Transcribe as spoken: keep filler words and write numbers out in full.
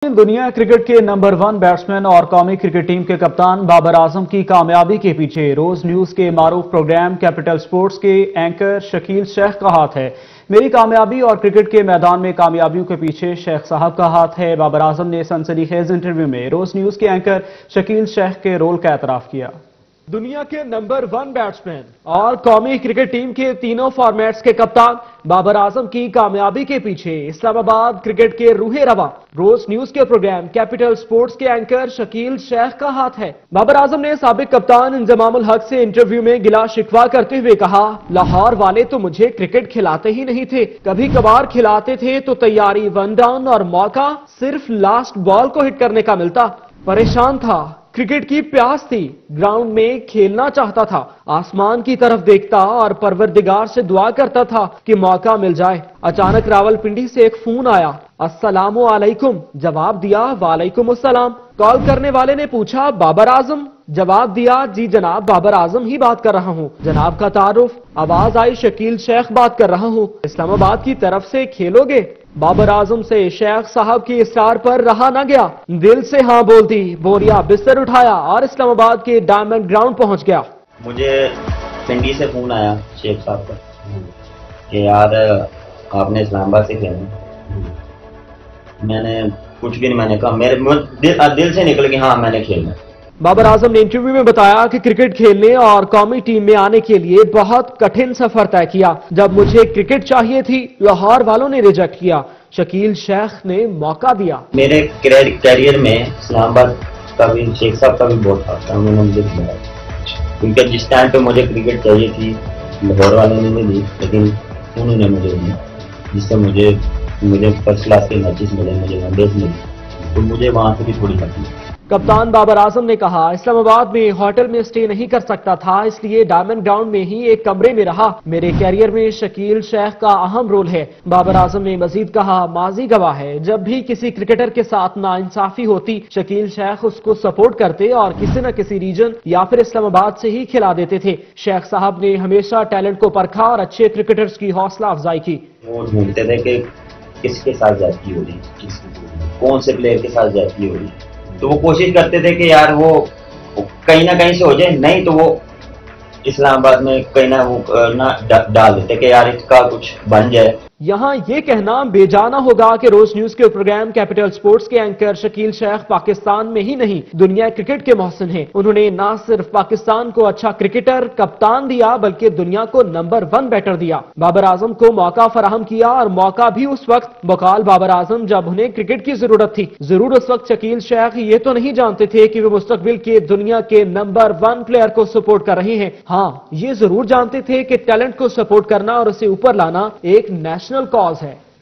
दुनिया क्रिकेट के number one batsman और कौमी क्रिकेट टीम के कप्तान बाबर आजम की कामयाबी के पीछे रोज न्यूज के मारूफ प्रोग्राम कैपिटल स्पोर्ट्स के एंकर शकील शेख का हाथ है। मेरी कामयाबी और क्रिकेट के मैदान में कामयाबियों के पीछे शेख साहब का हाथ है। बाबर आजम ने सनसनीखेज इंटरव्यू में रोज न्यूज के एंकर शकील शेख के रोल का एतराफ किया। दुनिया के नंबर वन बैट्समैन और कौमी क्रिकेट टीम के तीनों फॉर्मेट्स के कप्तान बाबर आजम की कामयाबी के पीछे इस्लामाबाद क्रिकेट के रूहे रवा रोज न्यूज के प्रोग्राम कैपिटल स्पोर्ट्स के एंकर शकील शेख का हाथ है। बाबर आजम ने साबिक कप्तान इंजमामुल हक से इंटरव्यू में गिला शिकवा करते हुए कहा, लाहौर वाले तो मुझे क्रिकेट खिलाते ही नहीं थे, कभी कभार खिलाते थे तो तैयारी वन डाउन और मौका सिर्फ लास्ट बॉल को हिट करने का मिलता। परेशान था, क्रिकेट की प्यास थी, ग्राउंड में खेलना चाहता था, आसमान की तरफ देखता और परवरदिगार से दुआ करता था कि मौका मिल जाए। अचानक रावलपिंडी से एक फोन आया, अस्सलामु अलैकुम, जवाब दिया वालेकुम अस्सलाम। कॉल करने वाले ने पूछा, बाबर आजम? जवाब दिया, जी जनाब, बाबर आजम ही बात कर रहा हूँ। जनाब का तारुफ, आवाज आई, शकील शेख बात कर रहा हूँ, इस्लामाबाद की तरफ से खेलोगे? बाबर आजम से शेख साहब की इसरार पर रहा न गया, दिल से हाँ बोल दी, बोरिया बिस्तर उठाया और इस्लामाबाद के डायमंड ग्राउंड पहुंच गया। मुझे पिंडी से फोन आया शेख साहब का कि यार आपने इस्लामाबाद से खेलना। मैंने कुछ भी नहीं, मैंने कहा मेरे दिल, दिल से निकल के हाँ मैंने खेलना। बाबर आजम ने इंटरव्यू में बताया कि क्रिकेट खेलने और कौमी टीम में आने के लिए बहुत कठिन सफर तय किया। जब मुझे क्रिकेट चाहिए थी, लाहौर वालों ने रिजेक्ट किया, शकील शेख ने मौका दिया। मेरे कैरियर में इस्लामाबाद का भी, शेख साहब का भी बहुत हाथ था, उन्होंने मुझे दिलाया, क्योंकि जिस टाइम पे मुझे क्रिकेट चाहिए थी लाहौर वालों ने नहीं दी, लेकिन उन्होंने मुझे दी, जिससे मुझे मुझे फर्स्ट क्लास के मैचेस मिले, मुझे वनडेज मिले, तो मुझे वहां से भी थोड़ी लगी। कप्तान बाबर आजम ने कहा, इस्लामाबाद में होटल में स्टे नहीं कर सकता था, इसलिए डायमंड ग्राउंड में ही एक कमरे में रहा। मेरे कैरियर में शकील शेख का अहम रोल है। बाबर आजम ने मजीद कहा, माजी गवाह है, जब भी किसी क्रिकेटर के साथ नाइंसाफी होती, शकील शेख उसको सपोर्ट करते और किसी न किसी रीजन या फिर इस्लामाबाद से ही खिला देते थे। शेख साहब ने हमेशा टैलेंट को परखा और अच्छे क्रिकेटर्स की हौसला अफजाई की। वो ढूंढते थे कि किसके साथ जाती हो रही, कौन से प्लेयर के साथ जाती हो रही, तो वो कोशिश करते थे कि यार वो कहीं ना कहीं से हो जाए, नहीं तो वो इस्लामाबाद में कहीं ना वो ना डाल देते कि यार इसका कुछ बन जाए। यहाँ ये कहना बेजाना होगा कि रोज न्यूज के प्रोग्राम कैपिटल स्पोर्ट्स के एंकर शकील शेख पाकिस्तान में ही नहीं दुनिया क्रिकेट के मोहसिन हैं। उन्होंने न सिर्फ पाकिस्तान को अच्छा क्रिकेटर कप्तान दिया, बल्कि दुनिया को नंबर वन बैटर दिया। बाबर आजम को मौका फराहम किया और मौका भी उस वक्त बकाल बाबर आजम जब उन्हें क्रिकेट की जरूरत थी। जरूर उस वक्त शकील शेख ये तो नहीं जानते थे कि वे मुस्तकबिल के दुनिया के नंबर वन प्लेयर को सपोर्ट कर रहे हैं। हाँ, ये जरूर जानते थे कि टैलेंट को सपोर्ट करना और उसे ऊपर लाना एक नेशनल कॉज है।